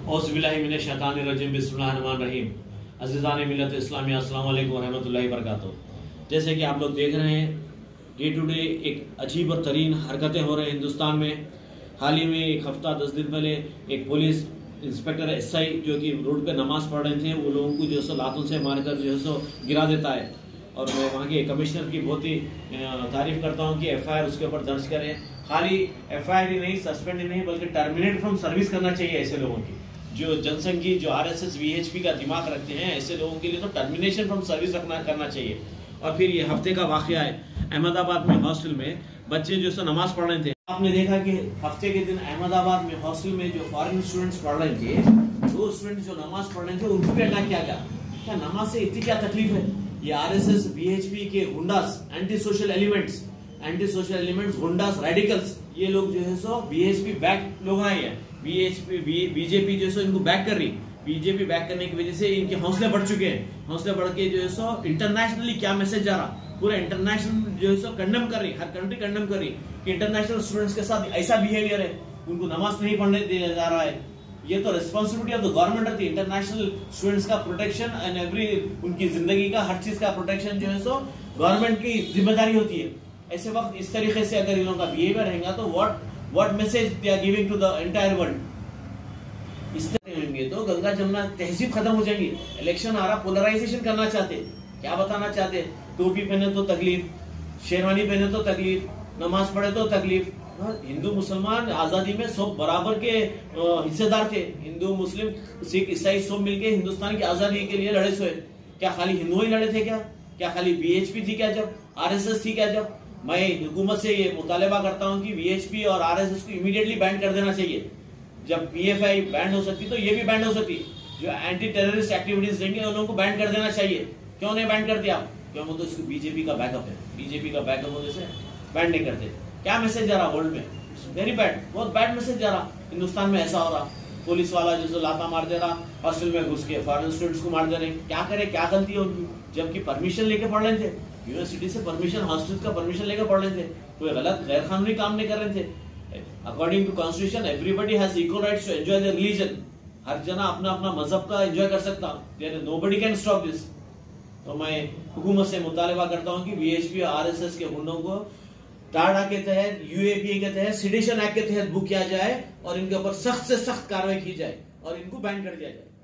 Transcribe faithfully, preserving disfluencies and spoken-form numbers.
औज़ुबिल्लाहिमिनश्शैतानिर्रजीम बिस्मिल्लाहिर्रहमानिर्रहीम। अज़ीज़ान मिल्लत इस्लामिया, अस्सलामु अलैकुम वरहमतुल्लाहि वबरकातुहू। जैसे कि आप लोग देख रहे हैं, डे टू डे एक अजीब और तरीन हरकतें हो रही हैं हिंदुस्तान में। हाल ही में एक हफ्ता दस दिन पहले एक पुलिस इंस्पेक्टर एस आई जो कि रोड पे नमाज पढ़ रहे थे, वो लोगों को जो है सो लातों से मारकर जो है सो गिरा देता है। और मैं वहाँ के कमिश्नर की बहुत ही तारीफ करता हूँ कि एफ आई आर उसके ऊपर दर्ज करें। खाली एफ आई आर ही नहीं, सस्पेंड ही नहीं, बल्कि टर्मिनेट फ्रॉम सर्विस करना चाहिए ऐसे लोगों की जो जनसंघ की, जो R S S V H P का दिमाग रखते हैं। ऐसे लोगों के लिए तो टर्मिनेशन फ्रॉम सर्विस रखना करना चाहिए। और फिर ये हफ्ते का वाकया है, अहमदाबाद में हॉस्टल में बच्चे जो सो नमाज पढ़ रहे थे। आपने देखा कि हफ्ते के दिन अहमदाबाद में हॉस्टल में जो फॉरेन स्टूडेंट्स पढ़ रहे थे, वो स्टूडेंट जो नमाज पढ़ रहे थे उनको भी अटैक किया गया। क्या नमाज से इतनी क्या तकलीफ है? ये R S S V H P के goondas, anti social elements anti social elements goondas, radicals, ये लोग जो है सो बी एच पी बैक लोग आए हैं। बी एच पी बीजेपी जो है सो इनको बैक कर रही। बीजेपी बैक करने की वजह से इनके हौसले बढ़ चुके हैं। हौसले बढ़ के जो है सो इंटरनेशनली क्या मैसेज जा रहा, पूरा इंटरनेशनल जो है सो कंडेम कर रही, हर कंट्री कंडेम कर रही कि इंटरनेशनल स्टूडेंट्स के साथ ऐसा बिहेवियर है, उनको नमाज नहीं पढ़ने दिया जा रहा है। ये तो रिस्पॉन्सिबिलिटी ऑफ द गवर्नमेंट रहती है। इंटरनेशनल स्टूडेंट्स का प्रोटेक्शन एंड एवरी उनकी जिंदगी का हर चीज का प्रोटेक्शन जो है सो गवर्नमेंट की जिम्मेदारी होती है। ऐसे वक्त इस तरीके से अगर इन लोगों का बिहेवियर रहेगा तो what what message they are giving to the entire world. इस तरह होंगे तो गंगा जमुना तहजीब खत्म हो जाएगी। इलेक्शन आ रहा, पोलराइजेशन करना चाहते, क्या बताना चाहते? टोपी पहने तो तकलीफ, शेरवानी पहने तो तकलीफ, नमाज पढ़े तो तकलीफ। हिंदू मुसलमान आजादी में सब बराबर के हिस्सेदार थे। हिंदू मुस्लिम सिख ईसाई सब मिलके हिंदुस्तान की आजादी के लिए लड़े सोए। क्या खाली हिंदू ही लड़े थे? क्या क्या खाली बी एच पी थी? क्या जब आर एस एस थी? क्या जब? मैं हुकूमत से ये मुतालबा करता हूँ कि वी एच पी और आर एस एस को इमीडिएटली बैन कर देना चाहिए। जब पी एफ आई बैन हो सकती तो ये भी बैन हो सकती। जो एंटी टेररिस्ट एक्टिविटीज देंगे उन लोगों को बैन कर देना चाहिए। क्यों नहीं बैन करते आप? क्यों? वो तो इसको बीजेपी का बैकअप है। बीजेपी का बैकअप होने से बैन नहीं करते। क्या मैसेज जा रहा वर्ल्ड में? वेरी बैड, बहुत बैड मैसेज जा रहा। हिंदुस्तान में ऐसा हो रहा, पुलिस वाला जो लाता मार दे रहा, हॉस्टल में घुस के फॉरेन स्टूडेंट्स को मार दे रहे। क्या करे, क्या गलती है उनकी? जबकि परमिशन लेके पढ़ रहे थे, यूनिवर्सिटी से परमिशन, हॉस्टल का परमिशन लेकर पढ़ रहे थे, कोई गलत गैर कानूनी काम नहीं कर रहे थे। According to constitution everybody has equal rights to enjoy their religion. हर जना अपना अपना मजहब का एंजॉय कर सकता। Nobody can stop this. तो मैं हुकूमत से मुतालबा करता हूँ कि वी एच पी और आर एस एस के गुंडों को टाडा के तहत, यू ए पी ए के तहत, सेडिशन एक्ट के तहत बुक किया जाए और इनके ऊपर सख्त से सख्त कार्रवाई की जाए और इनको बैन कर दिया जाए।